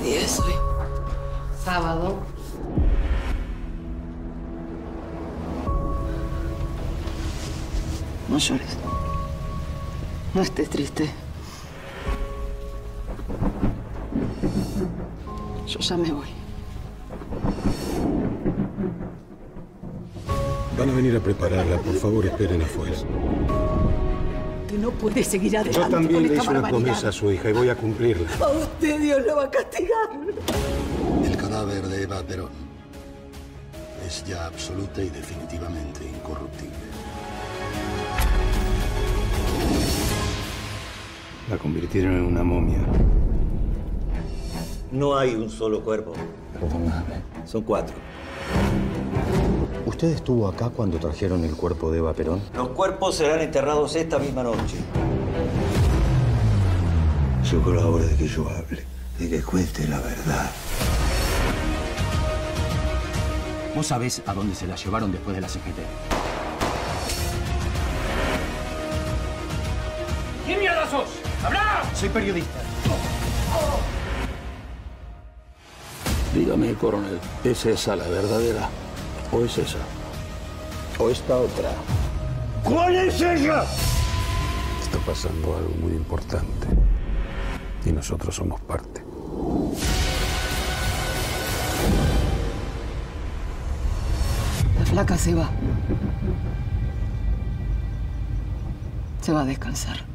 ¿Qué día es hoy? Sábado. No llores. No estés triste. Yo ya me voy. Van a venir a prepararla. Por favor, esperen afuera. Que no puede seguir adelante. Yo también con le esta hice una barbaridad. promesa a su hija y voy a cumplirla. A usted Dios lo va a castigar. El cadáver de Eva Perón es ya absoluta y definitivamente incorruptible. La convirtieron en una momia. No hay un solo cuerpo. Perdóname. Son 4. ¿Usted estuvo acá cuando trajeron el cuerpo de Eva Perón? Los cuerpos serán enterrados esta misma noche. Yo con la hora de que yo hable, de que cuente la verdad. ¿Vos sabés a dónde se la llevaron después de la CGT? ¿Quién mierda sos? ¡Habla! Soy periodista. Dígame, coronel, ¿es esa la verdadera? ¿O es esa? ¿O esta otra? ¿Cuál es ella? Está pasando algo muy importante. Y nosotros somos parte. La flaca se va. Se va a descansar.